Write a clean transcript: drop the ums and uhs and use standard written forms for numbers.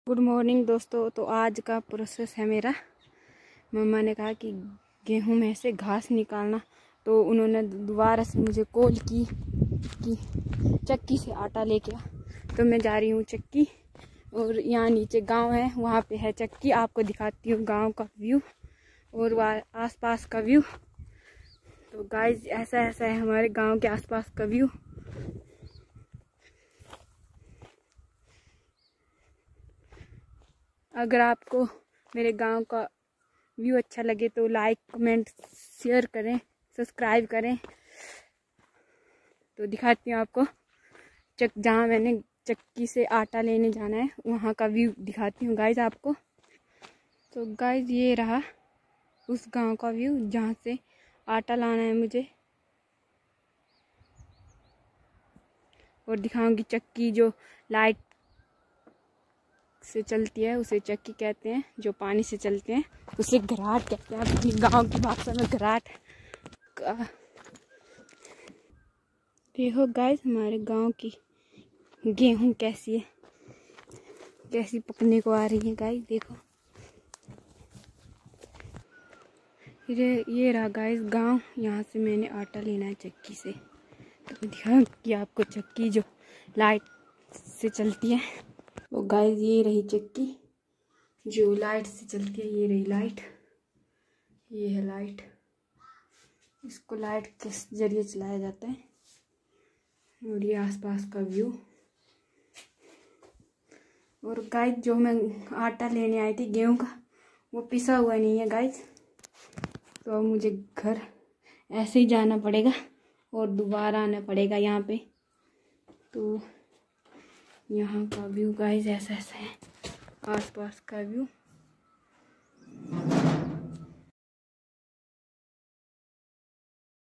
Good morning दोस्तों। तो आज का प्रोसेस है मेरा। मम्मा ने कहा कि गेहूं में से घास निकालना, तो उन्होंने दोबारा से मुझे कॉल की कि चक्की से आटा लेके आ। तो मैं जा रही हूँ चक्की, और यहाँ नीचे गांव है, वहाँ पे है चक्की। आपको दिखाती हूँ गांव का व्यू और वहाँ आसपास का व्यू। तो गाइस ऐसा है हमारे गांव के आसपास का व्यू। अगर आपको मेरे गांव का व्यू अच्छा लगे तो लाइक कमेंट शेयर करें, सब्सक्राइब करें। तो दिखाती हूँ आपको जहाँ मैंने चक्की से आटा लेने जाना है वहाँ का व्यू दिखाती हूँ गाइज आपको। तो गाइज ये रहा उस गांव का व्यू जहाँ से आटा लाना है मुझे, और दिखाऊंगी चक्की जो लाइट से चलती है उसे चक्की कहते हैं, जो पानी से चलते हैं उसे घराट कहते हैं। अपनी गांव की भाषा में घराट का। देखो गाइस हमारे गांव की गेहूं कैसी है, कैसी पकने को आ रही है गाइस। देखो ये रहा गाइस गांव। यहाँ से मैंने आटा लेना है चक्की से। तो दिखा कि आपको चक्की जो लाइट से चलती है। तो गाइस ये रही चक्की जो लाइट से चलती है। ये रही लाइट, ये है लाइट। इसको लाइट के जरिए चलाया जाता है। और ये आसपास का व्यू। और गाइस जो मैं आटा लेने आई थी गेहूं का, वो पिसा हुआ नहीं है गाइस। तो अब मुझे घर ऐसे ही जाना पड़ेगा और दोबारा आना पड़ेगा यहाँ पे। तो यहाँ का व्यू गाइस ऐसा है, आसपास का व्यू।